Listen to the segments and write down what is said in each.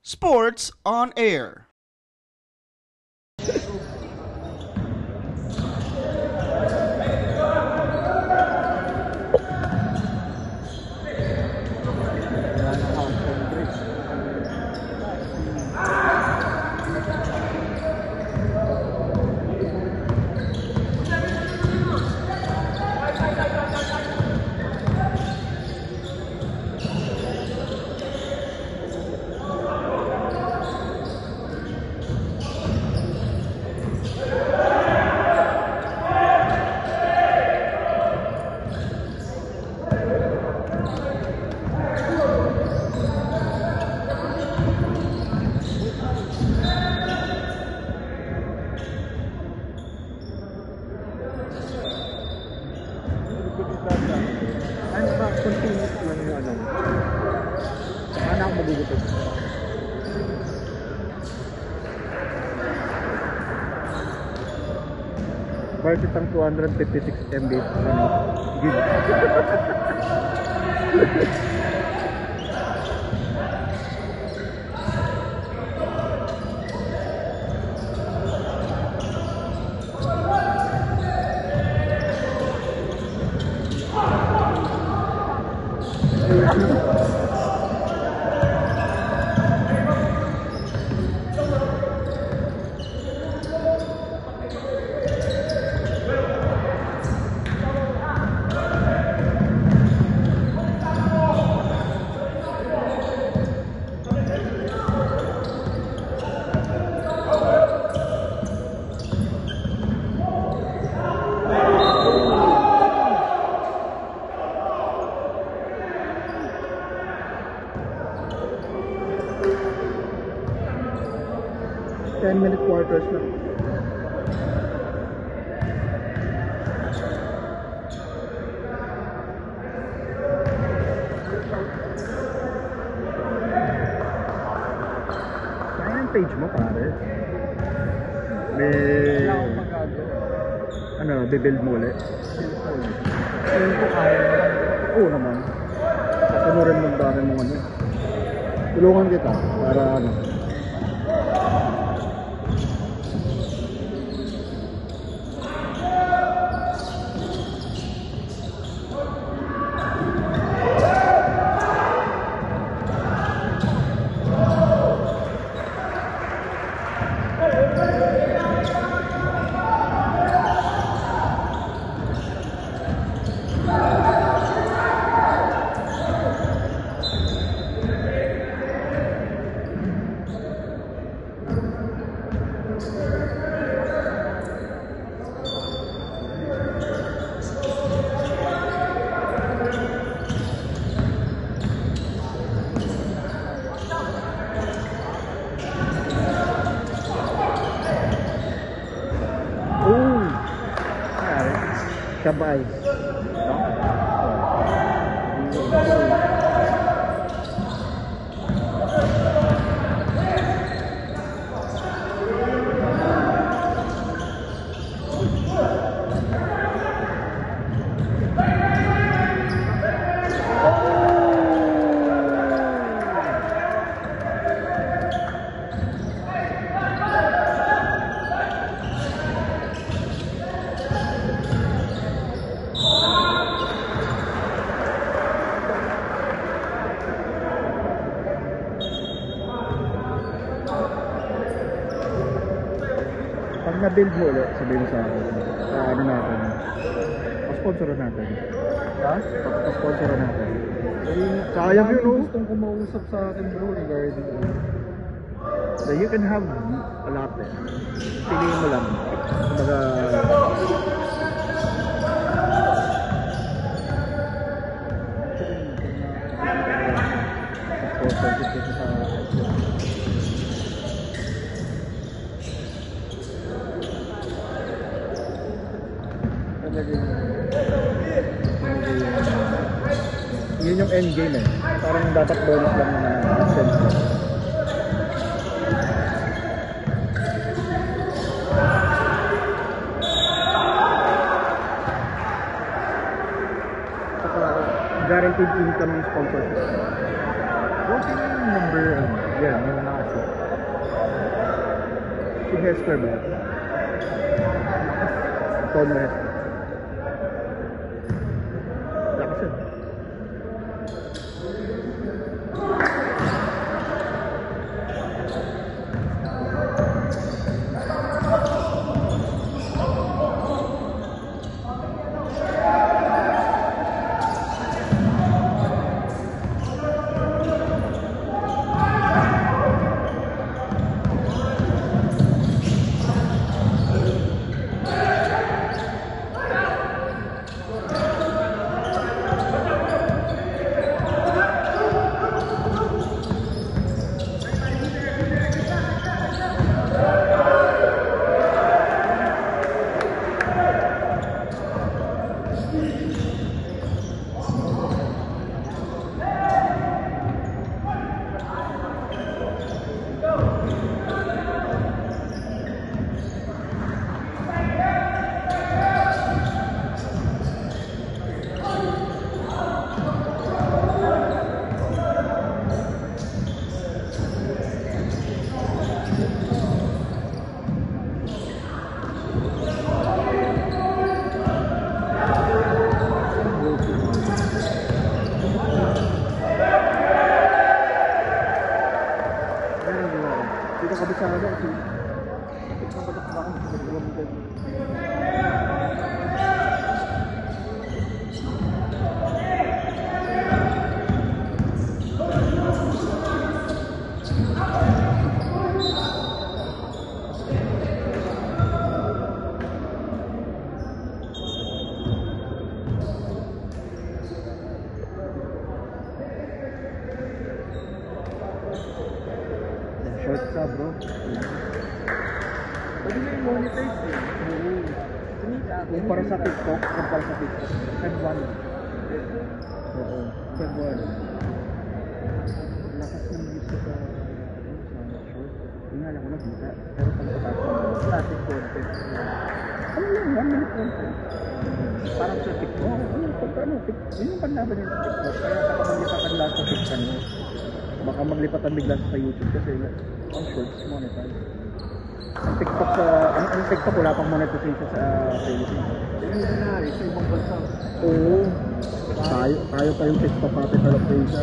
Sports on Air. Ano ba, continuous lang yung ano? Ano ako magugupit? Bakit ang 256 MB ano? Gig. Minute quarters lang. Kaya yung page mo, pare. May ano, bibuild mo ulit. Oo naman. Tunurin mo ang dami mong ano. Tulungan kita para ano. Sabay. Pag na-build mo ulit, sabihin mo sa akin, ano natin, pa-sponsoran natin. Ha? Pa-sponsoran natin. Sayang yun, oh. Gustong kumausap sa akin, bro, regarding so you can have a lot eh. Piliin mo lang. Kumbaga, pa-sponsorship sa yun yung end game eh. Parang dapat bonus lang ng sense. Saka guaranteed income ng sponsorship. What's yung number Yan, yun na kasi. Si Hesper ba? Tone na Hesper. Lakas yun. Dito kabisado kasi nagpapatak na ako sa dalawang medal. Short ka bro. Pwede mo yung monetize eh. Oo. Kung para sa TikTok, Feb 1. Oo, Feb 1. Lakas ng views sa short. Hindi nga lang ko nakita. Pero pagkatapos static content. Ano lang, 1 minute content. Parang sa TikTok. Yun yung panlaban yung TikTok. Kaya kapag maglipatan lahat sa TikTok mo. Baka maglipatan bigla sa YouTube kasi ang shorts monetize. Ang TikTok ang TikTok wala pang monetization sa Philippines. Yun na sa ibang bansa. Oo. Tayo pa yung TikTok capital of Asia.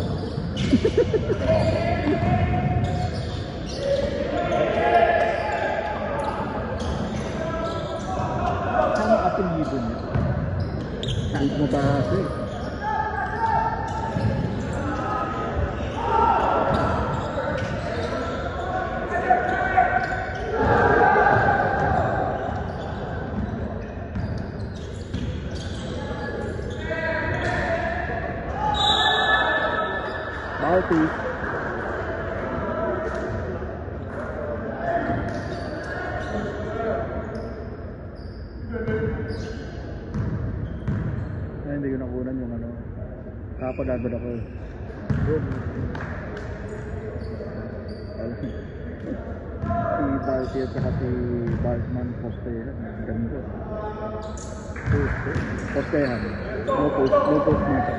Sama ating video niya. Kahit mo pa kasi. Healthy. Ay, hindi ko nakunan yung ano. Kapag-agad ako. Good. Si Baltier at si Baltman postehan. Ganito. Postehan. No post nito.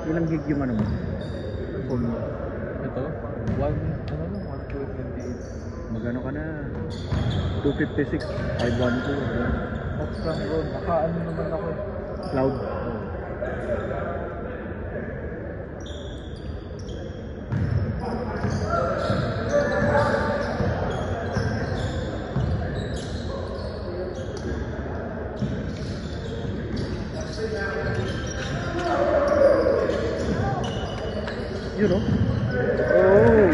Ilang gig yung ano mo? Phone mo? Ito? 128. Magano ka na? 256, 512. Off cam bro. Naka-ano naman ako. Cloud. Yun o. Oh.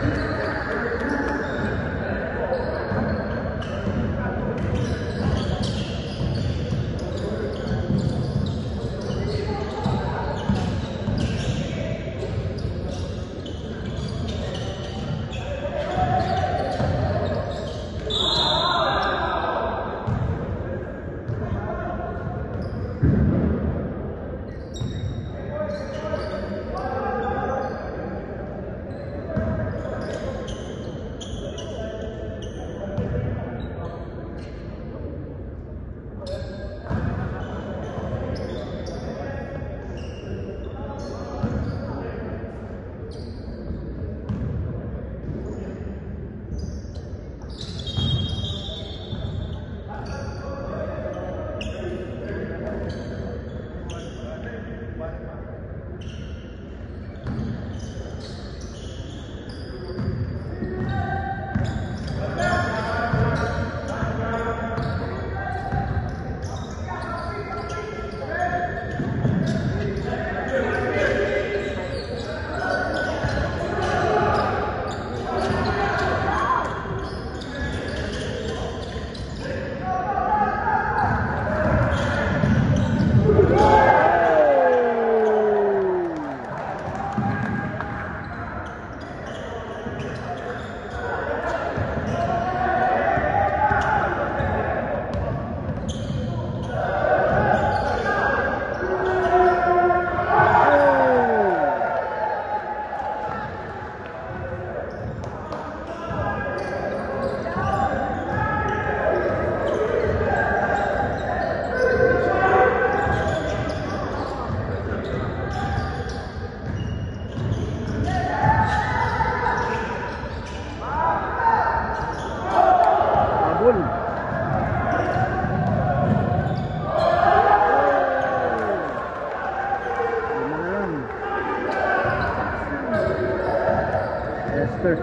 Esther.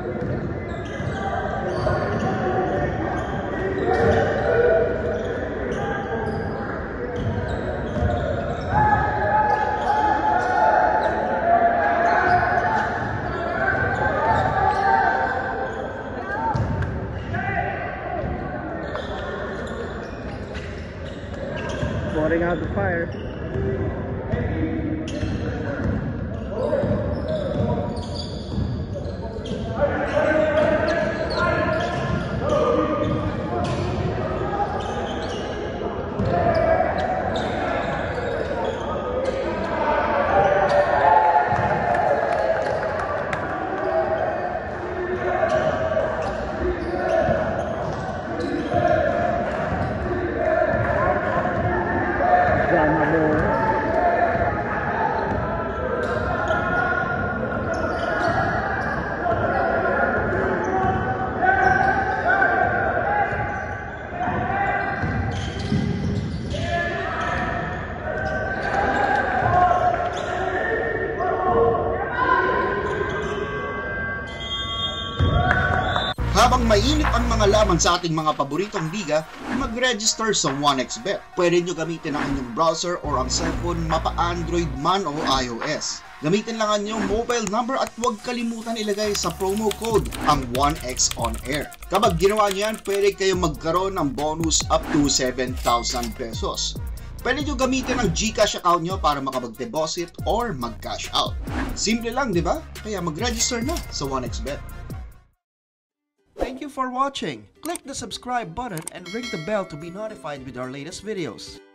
Pouring out the fire. Habang mainit ang mga laban sa ating mga paboritong liga, mag-register sa 1xBet. Pwede nyo gamitin ang inyong browser or ang cellphone, mapa Android man o iOS. Gamitin lang ang inyong mobile number at huwag kalimutan ilagay sa promo code ang 1x on air. Kapag ginawa nyo yan, pwede kayong magkaroon ng bonus up to 7,000 pesos. Pwede nyo gamitin ang GCash account nyo para makapag-deposit or mag-cash out. Simple lang, di ba? Kaya mag-register na sa 1xBet. Thank you for watching. Click the subscribe button and ring the bell to be notified with our latest videos.